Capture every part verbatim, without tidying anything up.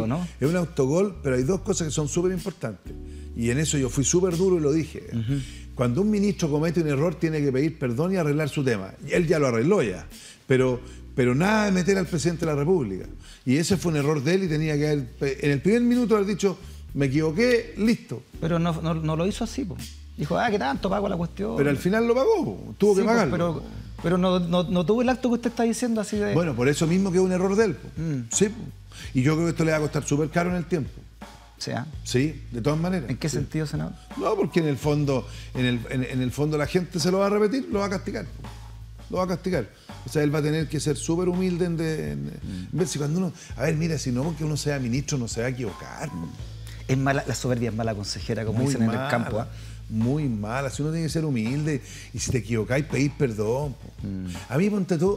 autogol, ¿no? Es un autogol, pero hay dos cosas que son súper importantes. Y en eso yo fui súper duro y lo dije. Uh-huh. Cuando un ministro comete un error, tiene que pedir perdón y arreglar su tema. Y él ya lo arregló ya. Pero, pero nada de meter al presidente de la República. Y ese fue un error de él y tenía que haber, en el primer minuto haber dicho, me equivoqué, listo. Pero no, no, no lo hizo así, po. Dijo, ah, ¿qué tanto pago la cuestión? Pero al final lo pagó, po. Tuvo sí, que pagarlo. Pero, pero no, no, no tuvo el acto que usted está diciendo así de... Bueno, por eso mismo que es un error de él, po. Mm. Sí, po. Y yo creo que esto le va a costar súper caro en el tiempo. ¿Sea? Sí, de todas maneras. ¿En qué sí. sentido, senador? No, porque en el fondo, en el, en, en el fondo la gente se lo va a repetir, lo va a castigar. Lo va a castigar. O sea, él va a tener que ser súper humilde en, de, en, mm. en si cuando uno. A ver, mira, si no porque uno sea ministro no se va a equivocar. Mm. Es mala, la soberbia es mala consejera, como muy dicen mala, en el campo. ¿eh? Muy mala. Si uno tiene que ser humilde y si te equivocáis, pedir perdón. Mm. A mí, ponte tú,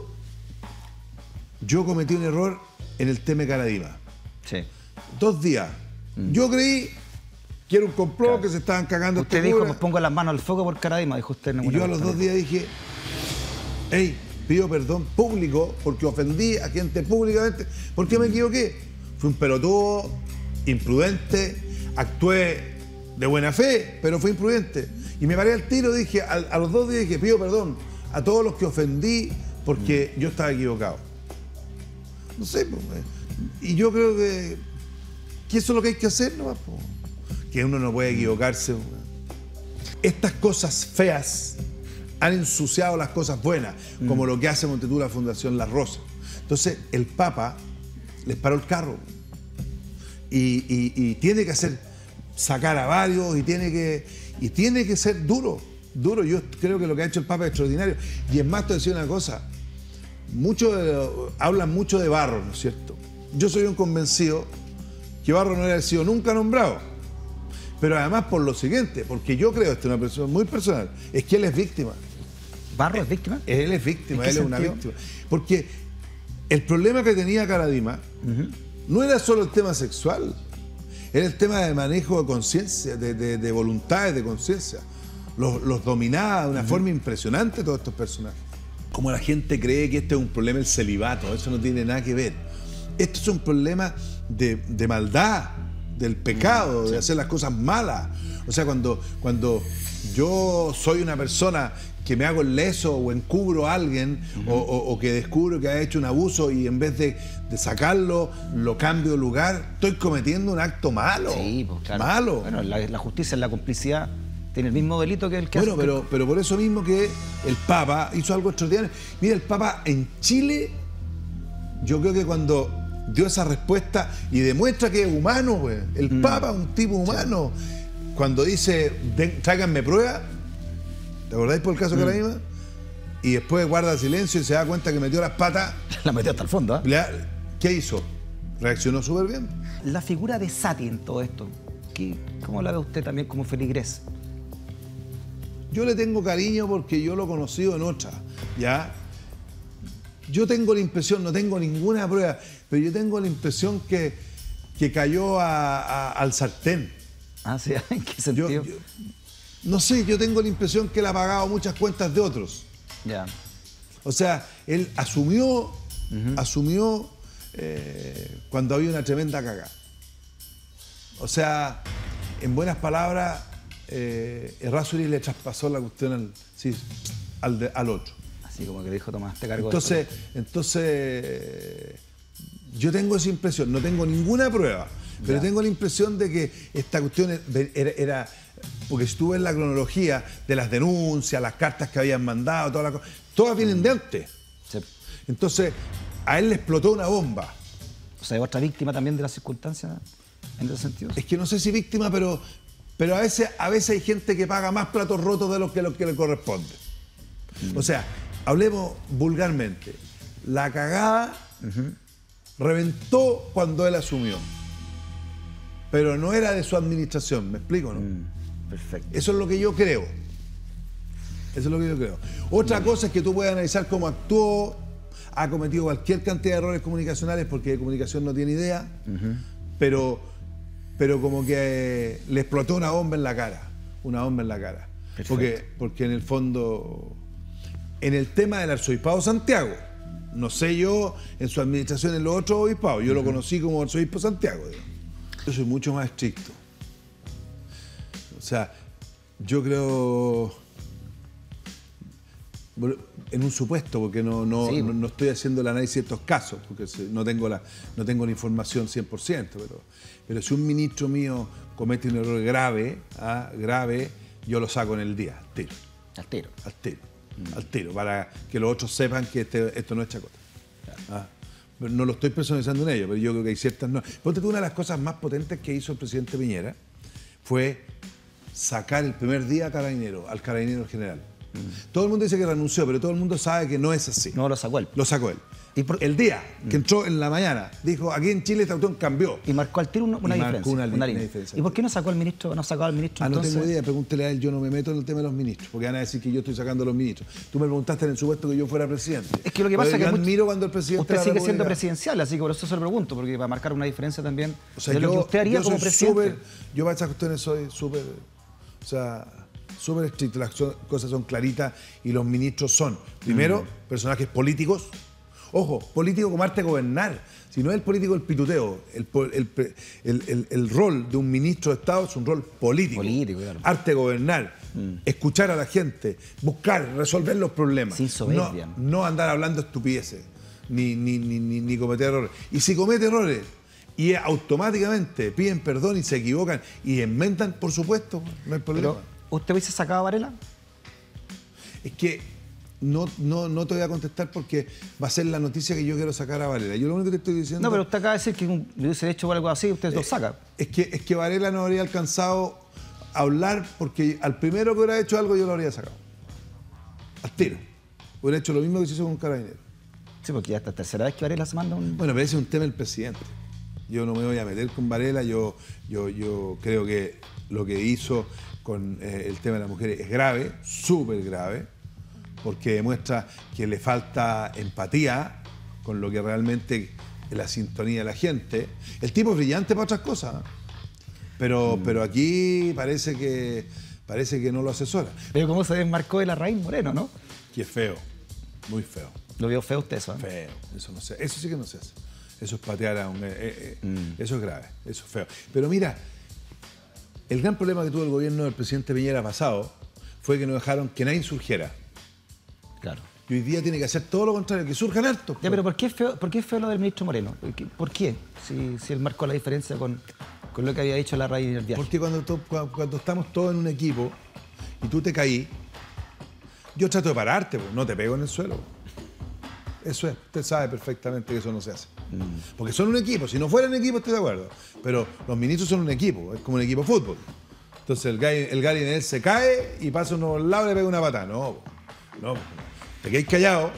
yo cometí un error en el tema de Caradima. Sí. Dos días. Mm. Yo creí que era un complot, claro. que se estaban cagando. Usted dijo, me pongo las manos al fuego por Caradima, dijo usted. En y yo a los dos días dije, hey, pido perdón público porque ofendí a gente públicamente. ¿Por qué me equivoqué? Fui un pelotudo, imprudente, actué de buena fe, pero fui imprudente. Y me paré al tiro, dije, a, a los dos días dije, pido perdón a todos los que ofendí porque mm. yo estaba equivocado. No sé, pues, y yo creo que, que eso es lo que hay que hacer, ¿no? Pues, que uno no puede equivocarse. Estas cosas feas han ensuciado las cosas buenas, mm. como lo que hace Montetú la Fundación La Rosa. Entonces, el Papa les paró el carro y, y, y tiene que hacer, sacar a varios y tiene que, y tiene que ser duro, duro. Yo creo que lo que ha hecho el Papa es extraordinario. Y es más, te decía una cosa, mucho de, hablan mucho de Barros, ¿no es cierto? Yo soy un convencido que Barros no hubiera sido nunca nombrado. Pero además por lo siguiente, porque yo creo, esto es una persona muy personal, es que él es víctima. ¿Barros es víctima? Él es víctima, él es una víctima. Porque el problema que tenía Caradima uh-huh. no era solo el tema sexual, era el tema de manejo de conciencia, de, de, de voluntades, de conciencia. Los, los dominaba de una uh-huh. forma impresionante todos estos personajes. Como la gente cree que este es un problema del celibato, eso no tiene nada que ver. Esto es un problema de, de maldad, del pecado, uh-huh. de hacer las cosas malas. O sea, cuando, cuando yo soy una persona que me hago el leso o encubro a alguien uh-huh. o, o, o que descubro que ha hecho un abuso y en vez de, de sacarlo, lo cambio de lugar, estoy cometiendo un acto malo. Sí, pues claro. Malo. Bueno, la, la justicia, la complicidad, tiene el mismo delito que el que bueno, hace. Pero, pero por eso mismo que el Papa hizo algo extraordinario. Mira, el Papa en Chile, yo creo que cuando dio esa respuesta y demuestra que es humano, güey. El mm. Papa es un tipo humano. Sí. Cuando dice, tráiganme pruebas, ¿te acordáis por el caso de mm. Caradima? Y después guarda silencio y se da cuenta que metió las patas. La metió hasta el fondo, ¿eh? ¿Qué hizo? Reaccionó súper bien. La figura de Sati en todo esto, ¿qué, ¿cómo la ve usted también como feligrés? Yo le tengo cariño porque yo lo he conocido en otra, ¿ya? Yo tengo la impresión, no tengo ninguna prueba, pero yo tengo la impresión que, que cayó a, a, al sartén. Ah, sí, ¿en qué sentido? Yo, yo, no sé, yo tengo la impresión que él ha pagado muchas cuentas de otros. Ya. O sea, él asumió, uh-huh. asumió eh, cuando había una tremenda cagada. O sea, en buenas palabras, eh, Errázuriz le traspasó la cuestión al, sí, al, de, al otro. Así como que dijo, Tomás, te cargo entonces, esto. Entonces, yo tengo esa impresión, no tengo ninguna prueba, pero ya. tengo la impresión de que esta cuestión era, era porque estuve en la cronología de las denuncias, las cartas que habían mandado, todas las cosas, todas vienen de antes. Sí. Entonces, a él le explotó una bomba. O sea, ¿hay otra víctima también de las circunstancias en ese sentido? Es que no sé si víctima, pero, pero a, veces, a veces hay gente que paga más platos rotos de los que, los que le corresponde. Mm. O sea, hablemos vulgarmente. La cagada uh-huh. reventó cuando él asumió. Pero no era de su administración, ¿me explico, no? Mm, perfecto. Eso es lo que yo creo. Eso es lo que yo creo. Otra mm. cosa es que tú puedes analizar cómo actuó, ha cometido cualquier cantidad de errores comunicacionales porque de comunicación no tiene idea, uh-huh. pero, pero como que le explotó una bomba en la cara. Una bomba en la cara. Porque, porque en el fondo, en el tema del arzobispado Santiago, No sé yo en su administración en los otros obispados. Yo uh-huh. lo conocí como arzobispo Santiago. Digamos. Yo soy mucho más estricto. O sea, yo creo... En un supuesto, porque no, no, sí. no, no estoy haciendo el análisis de estos casos, porque no tengo la, no tengo la información cien por ciento, pero, pero si un ministro mío comete un error grave, ¿ah? grave, yo lo saco en el día, al tiro. Al tiro. Al tiro. Mm. Al tiro, para que los otros sepan que este, esto no es chacota. Claro. ¿Ah? No lo estoy personalizando en ello, pero yo creo que hay ciertas... No. Ponte tú, una de las cosas más potentes que hizo el presidente Piñera fue sacar el primer día a Carabinero, al Carabinero General. Mm. Todo el mundo dice que renunció, pero todo el mundo sabe que no es así. No, lo sacó él. Lo sacó él. ¿Y por... El día que entró en la mañana, dijo, aquí en Chile esta cuestión cambió. Y marcó al tiro una, una diferencia. Una, una, una diferencia. ¿Y por qué no sacó al ministro, no sacó al ministro Ah, entonces? No tengo idea, pregúntele a él, yo no me meto en el tema de los ministros, porque van a decir que yo estoy sacando a los ministros. Tú me preguntaste en el supuesto que yo fuera presidente. Es que lo que pasa es que yo mucho... admiro cuando el presidente usted sigue siendo presidencial, así que por eso se lo pregunto, porque va a marcar una diferencia también o sea, de yo, lo que usted haría yo como presidente. Super, yo para esas cuestiones soy súper, o sea, súper estricto, las cosas son claritas y los ministros son, primero, mm. personajes políticos. Ojo, político como arte de gobernar. Si no es el político el pituteo, el, el, el, el, el rol de un ministro de Estado es un rol político. Político, claro. Arte de gobernar, mm. escuchar a la gente, buscar, resolver los problemas. Sin soberbia. No, no andar hablando estupideces, ni, ni, ni, ni, ni cometer errores. Y si comete errores y automáticamente piden perdón y se equivocan y enmendan, por supuesto, no hay problema. Pero, ¿usted hubiese sacado a Varela? Es que... No, no, no te voy a contestar porque va a ser la noticia que yo quiero sacar a Varela. Yo lo único que te estoy diciendo... No, pero usted acaba de decir que un, hubiese hecho algo así, usted eh, lo saca. Es que, es que Varela no habría alcanzado a hablar porque al primero que hubiera hecho algo yo lo habría sacado. Al tiro. Hubiera hecho lo mismo que se hizo con un carabinero. Sí, porque ya esta tercera vez que Varela se manda un... Bueno, pero ese es un tema del presidente. Yo no me voy a meter con Varela. Yo, yo, yo creo que lo que hizo con eh, el tema de las mujeres es grave, súper grave, porque demuestra que le falta empatía con lo que realmente es la sintonía de la gente. El tipo es brillante para otras cosas, ¿eh? pero, mm. pero aquí parece que, parece que no lo asesora. Pero cómo se desmarcó de Larraín Moreno, ¿no? Que es feo, muy feo. ¿Lo vio feo usted eso? ¿eh? Feo, eso, no se, eso sí que no se hace. Eso es patear a un... Eh, eh, mm. Eso es grave, eso es feo. Pero mira, el gran problema que tuvo el gobierno del presidente Piñera pasado fue que no dejaron que nadie surgiera. Claro. Y hoy día tiene que hacer todo lo contrario, que surjan hartos. Ya, pero ¿por qué es feo, por qué es feo lo del ministro Moreno? ¿Por qué? ¿Por qué? Si, si él marcó la diferencia con, con lo que había dicho Larraín en el viaje. Porque cuando, to, cuando, cuando estamos todos en un equipo y tú te caí, yo trato de pararte, pues, no te pego en el suelo. Eso es, usted sabe perfectamente que eso no se hace. Mm. Porque son un equipo, si no fueran un equipo estoy de acuerdo. Pero los ministros son un equipo, es como un equipo de fútbol. Entonces el Gary, el Gary en él se cae y pasa uno al lado y le pega una patada. No, no, te quedas callado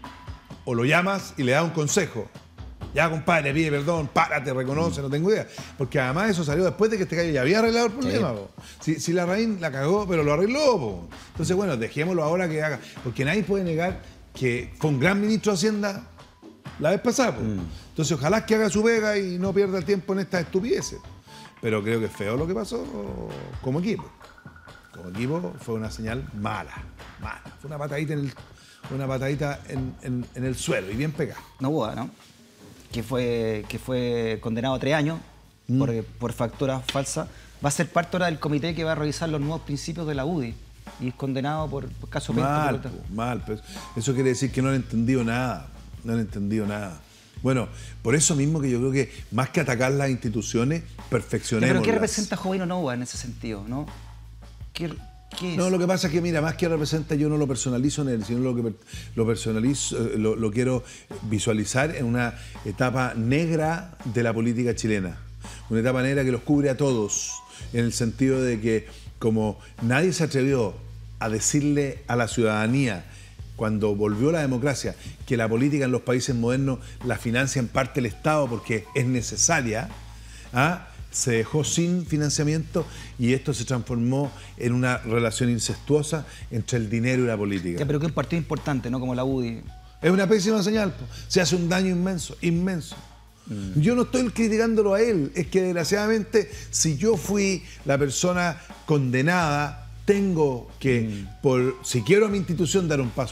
o lo llamas y le das un consejo. Ya, compadre, pide perdón, párate, reconoce, mm. no tengo idea. Porque además eso salió después de que este gallo ya había arreglado el problema. Sí. Si, si Larraín la cagó, pero lo arregló. Po. Entonces, bueno, dejémoslo ahora que haga. Porque nadie puede negar que fue un gran ministro de Hacienda la vez pasada. Po. Mm. Entonces, ojalá que haga su pega y no pierda el tiempo en estas estupideces. Pero creo que es feo lo que pasó como equipo. Como equipo fue una señal mala, mala. Fue una patadita en el, una patadita en, en, en el suelo y bien pegada. Novoa, ¿no? Que fue, que fue condenado a tres años mm. por, por factura falsa. Va a ser parte ahora del comité que va a revisar los nuevos principios de la U D I. Y es condenado por, por caso mal, por... mal. Pero eso quiere decir que no han entendido nada. No han entendido nada. Bueno, por eso mismo que yo creo que más que atacar las instituciones, perfeccionemos. ¿Pero qué representa Jovino Novoa en ese sentido, no? ¿Qué, qué es? No, lo que pasa es que, mira, más que representa, yo no lo personalizo en él, sino lo que lo personalizo, lo, lo quiero visualizar en una etapa negra de la política chilena. Una etapa negra que los cubre a todos, en el sentido de que, como nadie se atrevió a decirle a la ciudadanía, cuando volvió la democracia, que la política en los países modernos la financia en parte el Estado porque es necesaria, ¿ah? Se dejó sin financiamiento y esto se transformó en una relación incestuosa entre el dinero y la política. Ya, pero que un partido importante, ¿no? Como la U D I. Es una pésima señal, po. Se hace un daño inmenso, inmenso. Mm. Yo no estoy criticándolo a él, es que desgraciadamente si yo fui la persona condenada, tengo que, mm. por, si quiero a mi institución, dar un paso atrás.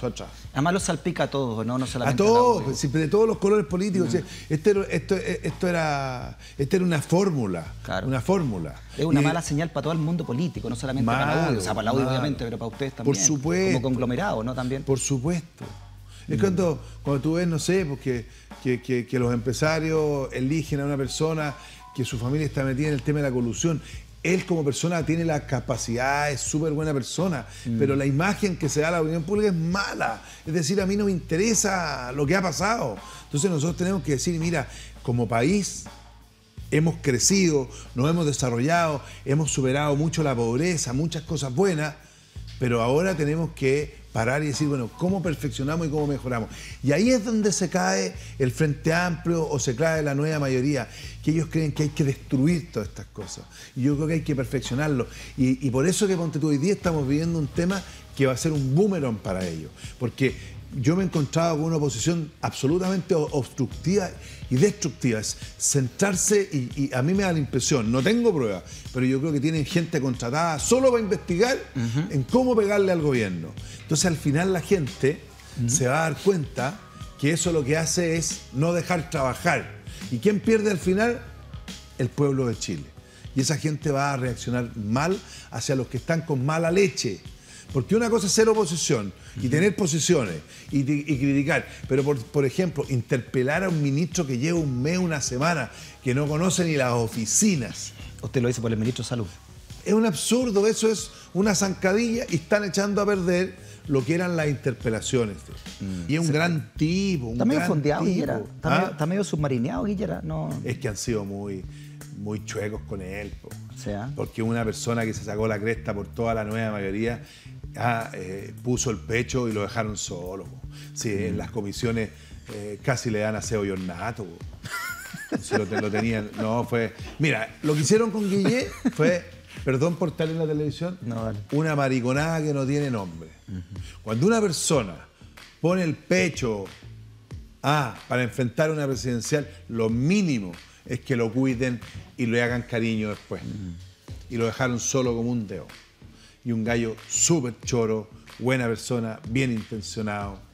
Además lo salpica a todos, ¿no? No A solamente a todos, la pues, siempre de todos los colores políticos. Mm. O sea, este era, esto, esto era, esta era una fórmula. Claro. Una fórmula. Es una y, mala señal para todo el mundo político, no solamente malo, para la U D I. O sea, para la U D I malo, obviamente, pero para ustedes también. Por supuesto. Como conglomerado, ¿no? También. Por supuesto. Es mm. cuando, cuando tú ves, no sé, porque que, que, que los empresarios eligen a una persona que su familia está metida en el tema de la colusión. Él como persona tiene la capacidad, es súper buena persona, mm. pero la imagen que se da a la opinión pública es mala. Es decir, a mí no me interesa lo que ha pasado. Entonces nosotros tenemos que decir, mira, como país hemos crecido, nos hemos desarrollado, hemos superado mucho la pobreza, muchas cosas buenas, pero ahora tenemos que parar y decir, bueno, ¿cómo perfeccionamos y cómo mejoramos? Y ahí es donde se cae el Frente Amplio o se cae la nueva mayoría, que ellos creen que hay que destruir todas estas cosas. Y yo creo que hay que perfeccionarlo. Y, y por eso que, ponte tú, hoy día estamos viviendo un tema que va a ser un boomerang para ellos. Porque yo me he encontrado con una oposición absolutamente obstructiva y destructiva. Es centrarse, y, y a mí me da la impresión, no tengo pruebas, pero yo creo que tienen gente contratada solo para investigar uh-huh. en cómo pegarle al gobierno. Entonces al final la gente uh-huh. se va a dar cuenta que eso lo que hace es no dejar trabajar. ¿Y quién pierde al final? El pueblo de Chile. Y esa gente va a reaccionar mal hacia los que están con mala leche. Porque una cosa es ser oposición y uh-huh. tener posiciones y, y criticar, pero por, por ejemplo, interpelar a un ministro que lleva un mes, una semana, que no conoce ni las oficinas. Usted lo dice por el ministro de Salud. Es un absurdo, eso es una zancadilla y están echando a perder lo que eran las interpelaciones. Mm, y es un sí. gran tipo, un Está medio gran fondeado, tipo. Guillera. Está, ¿Ah? medio, está medio submarineado, Guillera. No. Es que han sido muy... muy chuecos con él, po. O sea. Porque una persona que se sacó la cresta por toda la nueva mayoría ah, eh, puso el pecho y lo dejaron solo. Po. Sí, mm. en las comisiones eh, casi le dan aseo y ornato. Si lo, lo tenían, no, fue... Mira, lo que hicieron con Guillé fue, perdón por estar en la televisión, no, vale. una mariconada que no tiene nombre. Uh-huh. Cuando una persona pone el pecho ah, para enfrentar una presidencial, lo mínimo es que lo cuiden y le hagan cariño después. Mm. Y lo dejaron solo como un dedo. Y un gallo súper choro, buena persona, bien intencionado.